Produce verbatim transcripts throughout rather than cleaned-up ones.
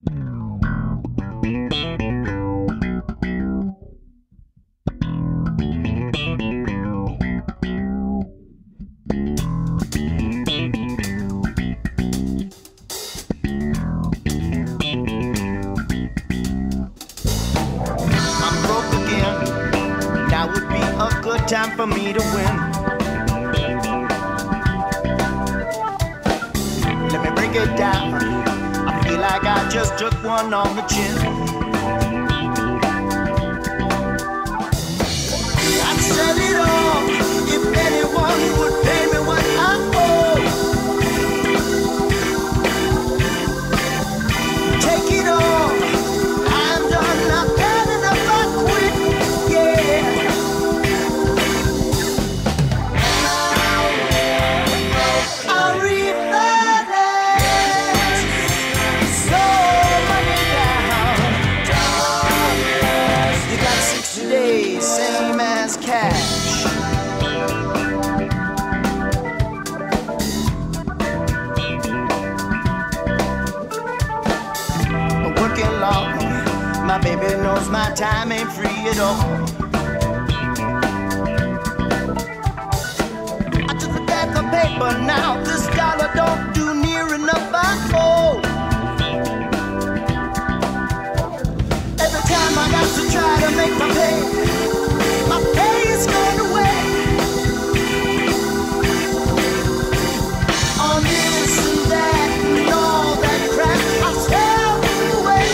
Time for me to win. Let me break it down. I feel like I just took one on the chin. I'd sell it all if anyone would pay me what I owe. Take it all. I'm done. I've had enough. I quit. Yeah. Same as cash. Working long, my baby knows my time ain't free at all. I took the back of paper now, this dollar don't do near enough. I owe. Every time I got to try to make my pay, my pay is going away. On this and that and all that crap, I sell away.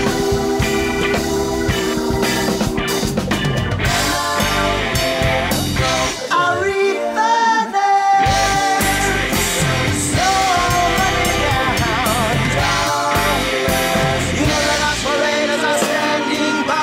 I refinance, so money down. You know that us paraders are standing by.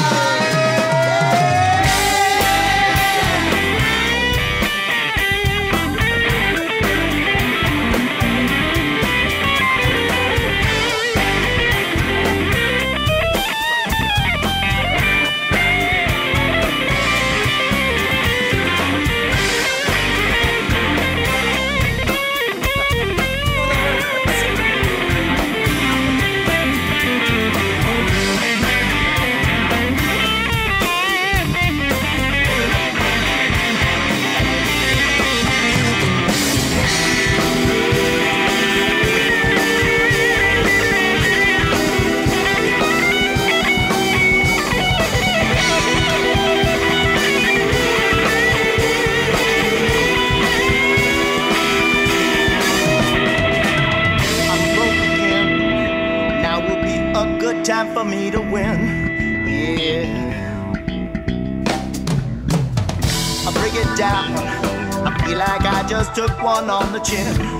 Time for me to win, yeah. I break it down, I feel like I just took one on the chin.